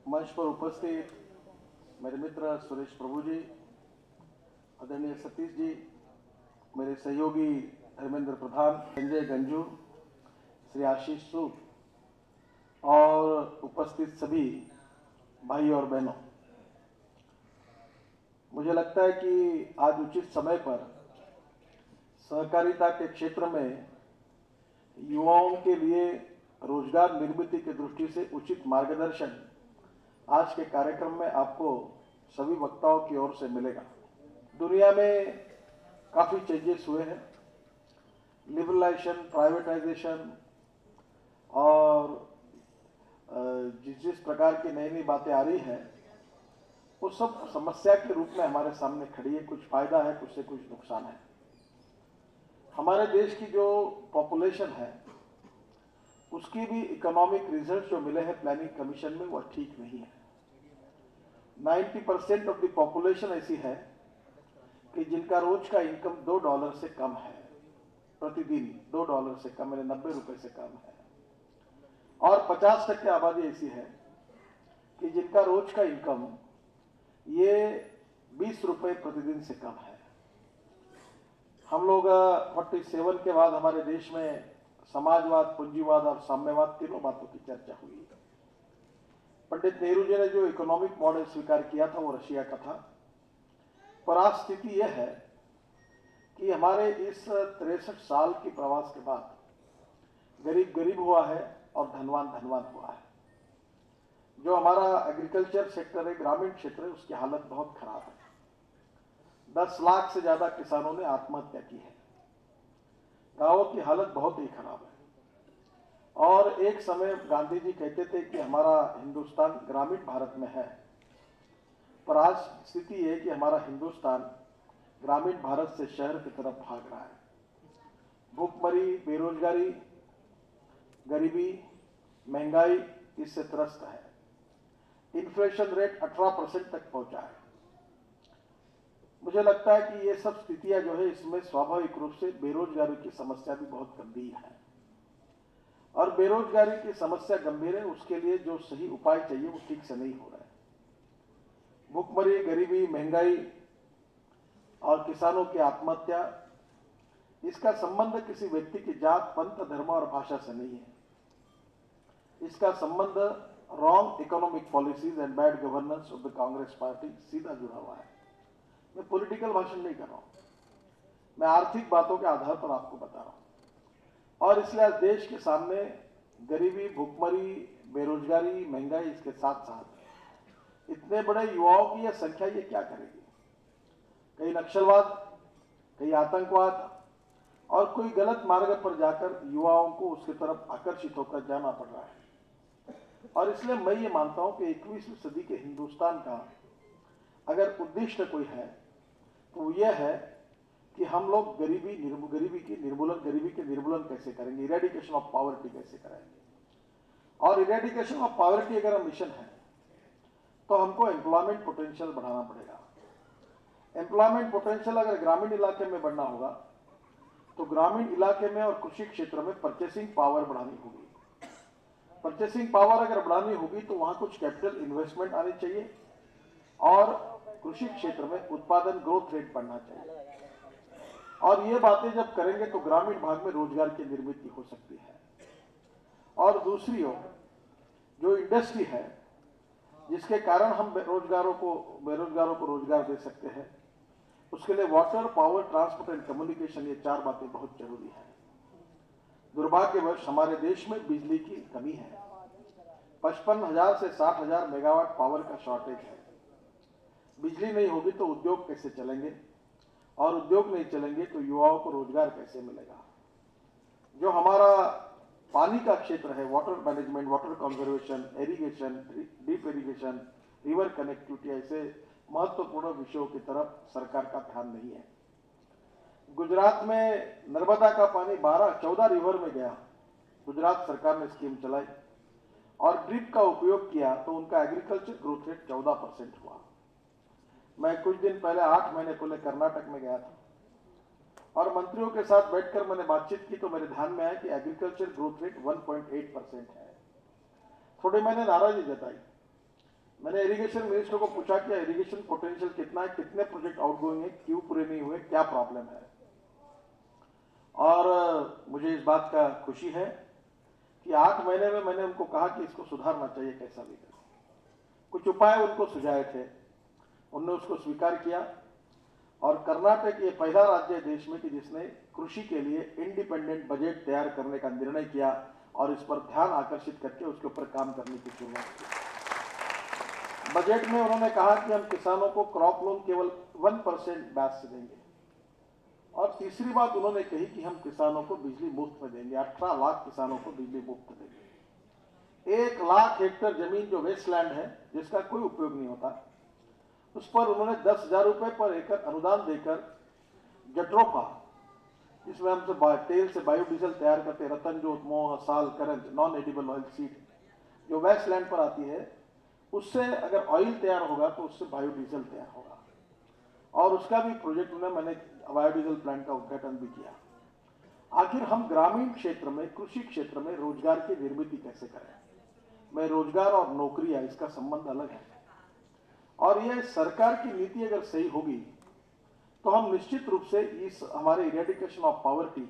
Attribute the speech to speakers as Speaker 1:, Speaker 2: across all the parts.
Speaker 1: मंच पर उपस्थित मेरे मित्र सुरेश प्रभु जी, आदरणीय सतीश जी, मेरे सहयोगी धर्मेंद्र प्रधान, संजय गंजू, श्री आशीष सूद और उपस्थित सभी भाई और बहनों, मुझे लगता है कि आज उचित समय पर सहकारिता के क्षेत्र में युवाओं के लिए रोजगार निर्मित की दृष्टि से उचित मार्गदर्शन आज के कार्यक्रम में आपको सभी वक्ताओं की ओर से मिलेगा। दुनिया में काफी चेंजेस हुए हैं, लिबरलाइजेशन, प्राइवेटाइजेशन और जिस प्रकार की नई नई बातें आ रही हैं वो सब समस्या के रूप में हमारे सामने खड़ी है। कुछ फायदा है, कुछ से कुछ नुकसान है। हमारे देश की जो पॉपुलेशन है उसकी भी इकोनॉमिक रिजल्ट जो मिले हैं प्लानिंग कमीशन में वो ठीक नहीं है। 90% ऑफ द पॉपुलेशन ऐसी है कि जिनका रोज का इनकम $2 से कम है, प्रतिदिन $2 से कम, यानी 90 रुपए से कम है। और 50% आबादी ऐसी है कि जिनका रोज का इनकम ये 20 रुपए प्रतिदिन से कम है। हम लोग 47 के बाद हमारे देश में समाजवाद, पूंजीवाद और साम्यवाद तीनों बातों की चर्चा हुई। पंडित नेहरू जी ने जो इकोनॉमिक मॉडल स्वीकार किया था वो रशिया का था, पर आज स्थिति यह है कि हमारे इस 63 साल के प्रवास के बाद गरीब गरीब हुआ है और धनवान धनवान हुआ है। जो हमारा एग्रीकल्चर सेक्टर है, ग्रामीण क्षेत्र है, उसकी हालत बहुत खराब है। 10 लाख से ज्यादा किसानों ने आत्महत्या की है। गांवों की हालत बहुत ही खराब है। और एक समय गांधी जी कहते थे कि हमारा हिंदुस्तान ग्रामीण भारत में है, पर आज स्थिति है कि हमारा हिंदुस्तान ग्रामीण भारत से शहर की तरफ भाग रहा है। भूखमरी, बेरोजगारी, गरीबी, महंगाई इससे त्रस्त है। इन्फ्लेशन रेट 18% तक पहुंचा है। मुझे लगता है कि ये सब स्थितियां जो है इसमें स्वाभाविक रूप से बेरोजगारी की समस्या भी बहुत गंभीर है। और बेरोजगारी की समस्या गंभीर है, उसके लिए जो सही उपाय चाहिए वो ठीक से नहीं हो रहा है। भूखमरी, गरीबी, महंगाई और किसानों की आत्महत्या, इसका संबंध किसी व्यक्ति की जात, पंथ, धर्म और भाषा से नहीं है। इसका संबंध wrong economic policies and bad governance of the Congress party सीधा जुड़ा हुआ है। मैं पॉलिटिकल भाषण नहीं कर रहा हूं, मैं आर्थिक बातों के आधार पर आपको बता रहा हूं। और इसलिए आज देश के सामने गरीबी, भूखमरी, बेरोजगारी, महंगाई, इसके साथ साथ इतने बड़े युवाओं की यह संख्या ये क्या करेगी। कहीं नक्सलवाद, कहीं आतंकवाद और कोई गलत मार्ग पर जाकर युवाओं को उसकी तरफ आकर्षित होकर जाना पड़ रहा है। और इसलिए मैं ये मानता हूं कि 21वीं सदी के हिंदुस्तान का अगर उद्देश्य कोई है तो यह है कि हम लोग गरीबी के निर्मूलन कैसे करेंगे, इरेडिकेशन ऑफ पॉवर्टी कैसे करेंगे। और इरेडिकेशन ऑफ पॉवर्टी अगर हम मिशन है तो हमको एम्प्लॉयमेंट पोटेंशियल बढ़ाना पड़ेगा। एम्प्लॉयमेंट पोटेंशियल अगर ग्रामीण इलाके में बढ़ना होगा तो ग्रामीण इलाके में और कृषि क्षेत्र में परचेसिंग पावर बढ़ानी होगी। परचेसिंग पावर अगर बढ़ानी होगी तो वहां कुछ कैपिटल इन्वेस्टमेंट आनी चाहिए और कृषि क्षेत्र में उत्पादन ग्रोथ रेट बढ़ना चाहिए। और ये बातें जब करेंगे तो ग्रामीण भाग में रोजगार की निर्मित हो सकती है। और दूसरी ओर जो इंडस्ट्री है जिसके कारण हम बेरोजगारों को रोजगार दे सकते हैं, उसके लिए water, power, transport and communication, ये 4 बातें बहुत जरूरी है। दुर्भाग्यवश हमारे देश में बिजली की कमी है। 55,000 से 60,000 मेगावाट पावर का शॉर्टेज है। बिजली नहीं होगी तो उद्योग कैसे चलेंगे, और उद्योग नहीं चलेंगे तो युवाओं को रोजगार कैसे मिलेगा। जो हमारा पानी का क्षेत्र है, water management, water conservation, irrigation, deep irrigation, river connectivity, ऐसे महत्वपूर्ण विषयों की तरफ सरकार का ध्यान नहीं है। गुजरात में नर्मदा का पानी 14 रिवर में गया। गुजरात सरकार ने स्कीम चलाई और ड्रिप का उपयोग किया तो उनका एग्रीकल्चर ग्रोथ रेट 14% हुआ। मैं कुछ दिन पहले 8 महीने पहले कर्नाटक में गया था और मंत्रियों के साथ बैठकर मैंने बातचीत की तो मेरे ध्यान में आया कि एग्रीकल्चर ग्रोथ रेट 1.8% है। थोड़ी मैंने नाराजगी जताई मैंने इरिगेशन मिनिस्टर को पूछा कि इरिगेशन पोटेंशियल कितना है, कितने प्रोजेक्ट आउटगोइंग है, क्यों पूरे नहीं हुए, क्या प्रॉब्लम है। और मुझे इस बात का खुशी है कि 8 महीने में मैंने उनको कहा कि इसको सुधारना चाहिए कैसा भी करके। कुछ उपाय उनको सुझाए थे, उन्होंने उसको स्वीकार किया और कर्नाटक ये पहला राज्य है देश में कि जिसने कृषि के लिए इंडिपेंडेंट बजट तैयार करने का निर्णय किया और इस पर ध्यान आकर्षित करके उसके ऊपर काम करने की शुरुआत की। बजट में उन्होंने कहा कि हम किसानों को क्रॉप लोन केवल 1% ब्याज से देंगे और तीसरी बात उन्होंने कही कि हम किसानों को बिजली मुफ्त में देंगे। 18 लाख किसानों को बिजली मुफ्त देंगे। 1 लाख हेक्टेयर जमीन जो वेस्टलैंड है जिसका कोई उपयोग नहीं होता, उस पर उन्होंने 10,000 रुपए पर एकड़ अनुदान देकर जट्रोफा, जिसमें हम तेल से बायोडीजल तैयार करते हैं, रतन जोत, मोह, साल, करंज, नॉन एडिबल ऑयल सीड जो वेस्टलैंड पर आती है, उससे अगर ऑयल तैयार होगा तो उससे बायोडीजल तैयार होगा और उसका भी प्रोजेक्ट मैंने बायोडीजल प्लांट का उद्घाटन भी किया। आखिर हम ग्रामीण क्षेत्र में, कृषि क्षेत्र में रोजगार की निर्मित कैसे करें। मैं रोजगार और नौकरियां, इसका संबंध अलग है और यह सरकार की नीति अगर सही होगी तो हम निश्चित रूप से इस हमारे इरेडिकेशन ऑफ पॉवर्टी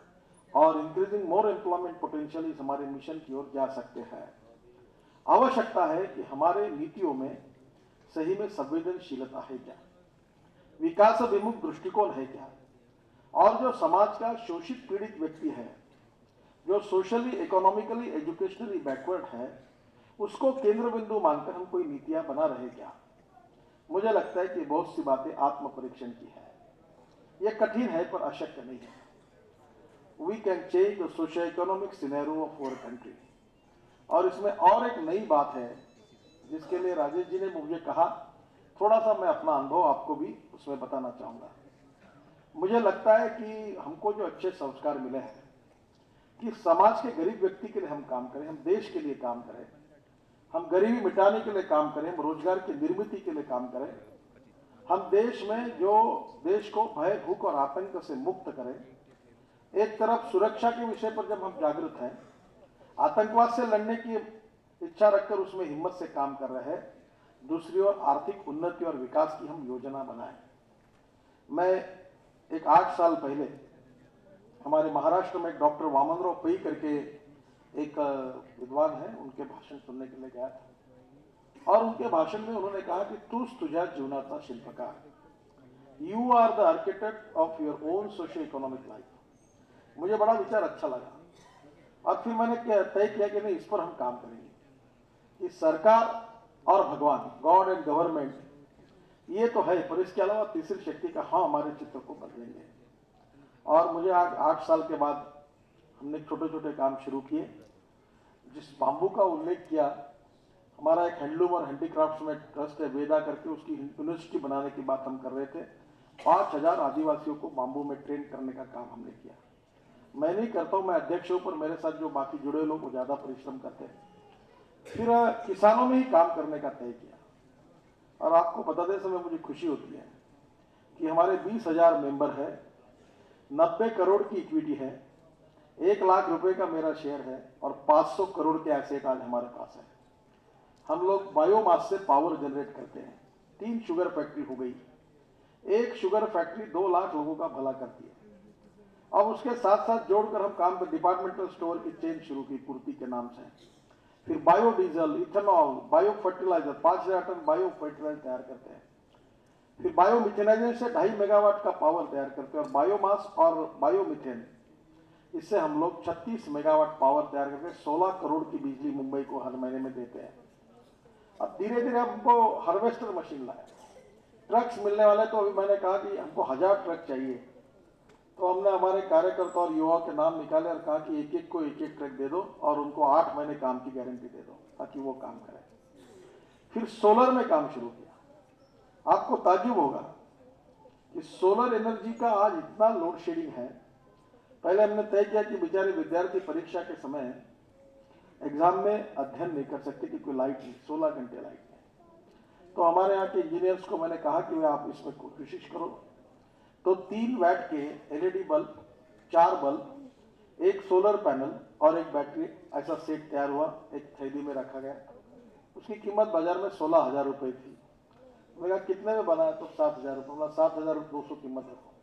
Speaker 1: और इंक्रीजिंग मोर एम्प्लॉयमेंट पोटेंशियल इस हमारे मिशन की ओर जा सकते हैं। आवश्यकता है कि हमारे नीतियों में सही में संवेदनशीलता है क्या, विकास अभिमुख दृष्टिकोण है क्या, और जो समाज का शोषित पीड़ित व्यक्ति है, जो सोशली, इकोनॉमिकली, एजुकेशनली बैकवर्ड है, उसको केंद्र बिंदु मानकर हम कोई नीतियां बना रहे क्या। मुझे लगता है कि बहुत सी बातें आत्म परीक्षण की है। यह कठिन है पर अशक्य नहीं है। We can change the socio economic scenario of our country. और इसमें और एक नई बात है जिसके लिए राजेश जी ने मुझे कहा, थोड़ा सा मैं अपना अनुभव आपको भी उसमें बताना चाहूंगा। मुझे लगता है कि हमको जो अच्छे संस्कार मिले हैं कि समाज के गरीब व्यक्ति के लिए हम काम करें, हम देश के लिए काम करें, हम गरीबी मिटाने के लिए काम करें, हम रोजगार की निर्मित के लिए काम करें, हम देश में जो देश को भय, भूख और आतंक से मुक्त करें। एक तरफ सुरक्षा के विषय पर जब हम जागृत हैं, आतंकवाद से लड़ने की इच्छा रखकर उसमें हिम्मत से काम कर रहे हैं, दूसरी ओर आर्थिक उन्नति और विकास की हम योजना बनाएं। मैं एक 8 साल पहले हमारे महाराष्ट्र में डॉक्टर वामनराव पै करके एक विद्वान है, उनके भाषण सुनने के लिए गया था और उनके भाषण में उन्होंने कहा कि तूच तुझ्या जीवनाचा शिल्पकार, you are the architect of your own socio economic life. मुझे बड़ा विचार अच्छा लगा और फिर मैंने तय किया कि नहीं, इस पर हम काम करेंगे कि सरकार और भगवान, गॉड एंड गवर्नमेंट, ये तो है, पर इसके अलावा तीसरी शक्ति का हाँ हमारे चित्र को बदलेंगे। और मुझे आज 8 साल के बाद हमने छोटे छोटे काम शुरू किए। जिस बांबू का उल्लेख किया, हमारा एक हैंडलूम और हैंडीक्राफ्ट्स में ट्रस्ट है वेदा करके, उसकी यूनिवर्सिटी बनाने की बात हम कर रहे थे। 5,000 आदिवासियों को बांबू में ट्रेन करने का काम हमने किया। मैं नहीं करता हूं, मैं अध्यक्ष हूं, पर मेरे साथ जो बाकी जुड़े लोग वो ज्यादा परिश्रम करते हैं। फिर किसानों में ही काम करने का तय किया और आपको बताते समय मुझे खुशी होती है कि हमारे 20,000 मेंबर है, 90 करोड़ की इक्विटी है, 1 लाख रुपए का मेरा शेयर है और 500 करोड़ के एसेट आज हमारे पास है। हम लोग बायोमास से पावर जनरेट करते हैं। 3 शुगर फैक्ट्री हो गई। एक शुगर फैक्ट्री 2 लाख लोगों का भला करती है। अब उसके साथ साथ जोड़कर हम काम कर डिपार्टमेंटल स्टोर की चेन शुरू की पूर्ति के नाम से। फिर biodiesel, ethanol, bio fertiliser, 5,000 ton bio fertiliser तैयार करते हैं। फिर बायो मिथेनाइजेशन से 2.5 मेगावाट का पावर तैयार करते हैं और बायोमास और बायोमिथेन, इससे हम लोग 36 मेगावाट पावर तैयार करके 16 करोड़ की बिजली मुंबई को हर महीने में देते हैं। अब धीरे धीरे हमको हार्वेस्टर मशीन लाया, ट्रक्स मिलने वाले, तो अभी मैंने कहा कि हमको 1000 ट्रक चाहिए। तो हमने हमारे कार्यकर्ता और युवाओं के नाम निकाले और कहा कि एक एक को एक एक ट्रक दे दो और उनको 8 महीने काम की गारंटी दे दो ताकि वो काम करें। फिर सोलर में काम शुरू किया। आपको ताज्जुब होगा कि सोलर एनर्जी का आज इतना लोड शेडिंग है। पहले हमने तय किया कि बेचारे विद्यार्थी परीक्षा के समय एग्जाम में अध्ययन नहीं कर सकते कि कोई लाइट नहीं, 16 घंटे लाइट नहीं। तो हमारे यहाँ के इंजीनियर्स को मैंने कहा कि वे आप इसमें कोशिश करो। तो 3 वैट के एलईडी बल्ब, 4 बल्ब, एक सोलर पैनल और एक बैटरी, ऐसा सेट तैयार हुआ, एक थैली में रखा गया उसकी कीमत बाजार में 16,000 रुपए थी। मैंने कहा कितने में बना है? तो 7,000 रुपये। 7,200 कीमत रखो।